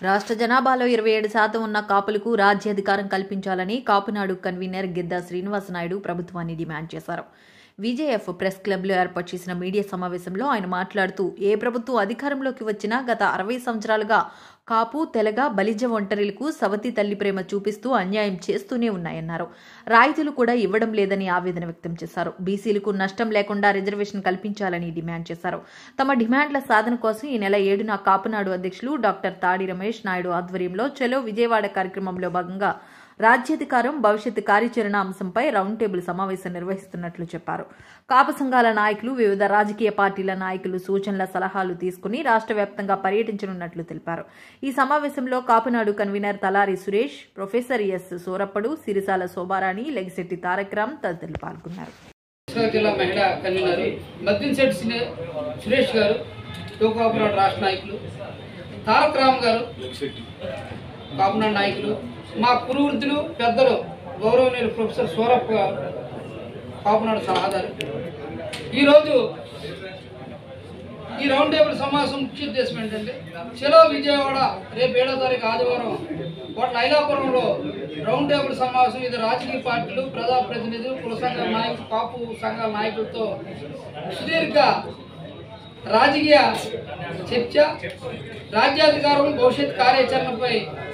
రాష్ట్ర జనాభాలో 27% ఉన్న కాపులకు రాజ్యాధికారం కల్పించాలని కాపునాడు కన్వీనర్ గిద్దా శ్రీనివాసనాయుడు ప్రభుత్వాన్ని డిమాండ్ చేశారు. విజేఎఫ్ ప్రెస్ క్లబ్లో ఏర్పాటు చేసిన మీడియా సమావేశంలో ఆయన మాట్లాడుతూ ఏ ప్రభుత్వం అధికారంలోకి వచ్చినా గత 60 సంవత్సరాలుగా కాపు, తెలగ, బలిజ ఒంటరిలకు సవతి తల్లి ప్రేమ చూపిస్తూ అన్యాయం చేస్తూనే ఉన్నాయన్నారు. రాయితీలు కూడా ఇవ్వడం లేదని ఆవేదన వ్యక్తం చేశారు. బీసీలకు నష్టం లేకుండా రిజర్వేషన్ కల్పించాలని డిమాండ్ చేశారు. తమ డిమాండ్ల సాధన కోసం ఈ నెల 7న కాపునాడు అధ్యక్షులు డాక్టర్ తాడి రమేష్ నాయుడు ఆధ్వర్యంలో చలో విజయవాడ కార్యక్రమంలో భాగంగా రాజ్యాధికారం భవిష్యత్ కార్యాచరణ అంశంపై రౌండ్ టేబుల్ సమావేశం నిర్వహిస్తున్నట్లు చెప్పారు. కాపు సంఘాల నాయకులు, వివిధ రాజకీయ పార్టీల నాయకులు సూచనల సలహాలు తీసుకుని రాష్ట్ర వ్యాప్తంగా పర్యటించనున్నట్లు తెలిపారు. ఈ సమావేశంలో Kapunadu convener Talari Suresh, professor S Surappadu, Sirisala Shobharani, Legisetti Tarak Ram తదితరులు పాల్గొన్నారు. జిల్లా మహిళా కన్వీనర్ మద్దిశెట్టి సురేష్ గారు, కాపునాడు రాష్ట్ర నాయకులు, తారక్ రామ్ గారు కాపునాడు నాయకులు, మా కురువృద్ధులు పెద్దలు గౌరవనీయులు ప్రొఫెసర్ సూరప్ప గారు కాపునాడు సలహాదారు. ఈరోజు ఈ రౌండ్ టేబుల్ సమావేశం ముఖ్య ఉద్దేశం ఏంటంటే చలో విజయవాడ రేపు 7వ తారీఖు ఆదివారం కోట్ల ఐలాపురంలో రౌండ్ టేబుల్ సమావేశం. ఇది రాజకీయ పార్టీలు, ప్రజాప్రతినిధులు, కుల సంఘాల నాయకులు, కాపు సంఘాల నాయకులతో సుదీర్ఘ రాజకీయ చర్చ, రాజ్యాధికారం భవిష్యత్ కార్యాచరణపై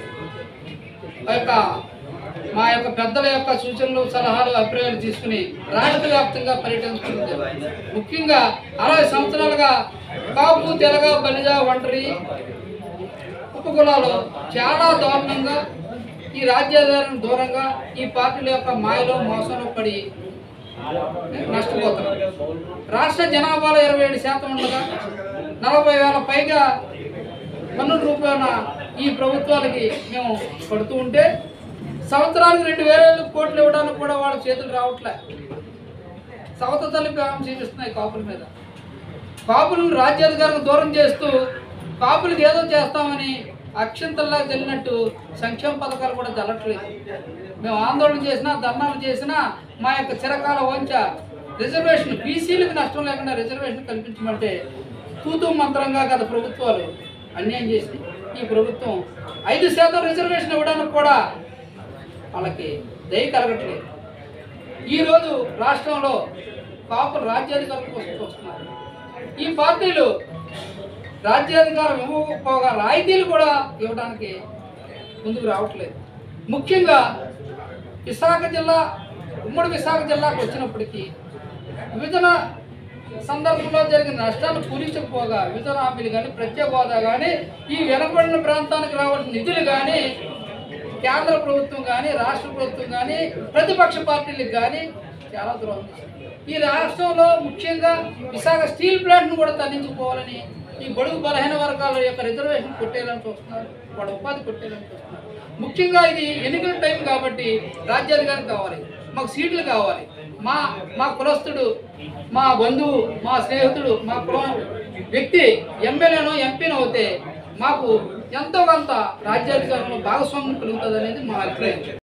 మా యొక్క పెద్దల యొక్క సూచనలు, సలహాలు, అభిప్రాయాలు తీసుకుని రాష్ట్ర వ్యాప్తంగా పర్యటించుకుంటుంది. ముఖ్యంగా 60 సంవత్సరాలుగా కాపు, తెలగ, బలిజ, ఒంటరి ఉపకులాలు చాలా దారుణంగా ఈ రాజ్యాధికారం దూరంగా ఈ పార్టీల యొక్క మాయలో మోసంలో పడి నష్టపోతున్నారు. రాష్ట్ర జనాభాలో 27% ఉండగా 40,000 పైగా పన్నుల రూపాయన ఈ ప్రభుత్వాలకి మేము పడుతూ ఉంటే సంవత్సరానికి 2,000 కోట్లు ఇవ్వడానికి కూడా వాళ్ళ చేతులు రావట్లే. సవత తల్లి ప్రేమ చూపిస్తున్నాయి కాపుల మీద. కాపులను రాజ్యాధికారం దూరం చేస్తూ కాపులకు ఏదో చేస్తామని అక్షంతల్లా చెల్లినట్టు సంక్షేమ పథకాలు కూడా జరగట్లేదు. మేము ఆందోళన చేసినా, ధర్నాలు చేసినా మా యొక్క చిరకాల వంచ రిజర్వేషన్, బీసీలకు నష్టం లేకుండా రిజర్వేషన్ కల్పించమంటే తూతూ మంత్రంగా గత ప్రభుత్వాలు అన్యాయం చేసి ఈ ప్రభుత్వం 5% రిజర్వేషన్ ఇవ్వడానికి కూడా వాళ్ళకి దయ కలగట్లేదు. ఈరోజు రాష్ట్రంలో కాపులు రాజ్యాధికారం కోసం చూస్తున్నారు. ఈ పార్టీలు రాజ్యాధికారం ఇవ్వకపోగా రాయితీలు కూడా ఇవ్వడానికి ముందుకు రావట్లేదు. ముఖ్యంగా విశాఖ జిల్లా, ఉమ్మడి విశాఖ జిల్లాకు వచ్చినప్పటికీ విభజన సందర్భంలో జరిగిన నష్టాలు పూరించకపోగా విభజన హామీలు కానీ, ప్రత్యేక హోదా కానీ, ఈ వెనుకబడిన ప్రాంతానికి రావాల్సిన నిధులు కానీ కేంద్ర ప్రభుత్వం కానీ, రాష్ట్ర ప్రభుత్వం కానీ, ప్రతిపక్ష పార్టీలకు కానీ చాలా దూరం. ఈ రాష్ట్రంలో ముఖ్యంగా విశాఖ స్టీల్ ప్లాంట్ను కూడా తరలించుకోవాలని ఈ బడుగు బలహీన వర్గాల యొక్క రిజర్వేషన్ కొట్టేయాలని చూస్తున్నారు, వాళ్ళ ఉపాధి కొట్టేయాలని చూస్తున్నారు. ముఖ్యంగా ఇది ఎన్నికల టైం కాబట్టి రాజ్యాధికారం కావాలి, మాకు సీట్లు కావాలి. మా కులస్తుడు, మా బంధువు, మా స్నేహితుడు, మా కులం వ్యక్తి ఎమ్మెల్యేనో ఎంపీనో అవుతే మాకు ఎంతో కొంత రాజ్యాధికారంలో భాగస్వామ్యం కలుగుతుంది అనేది మా అభిప్రాయం.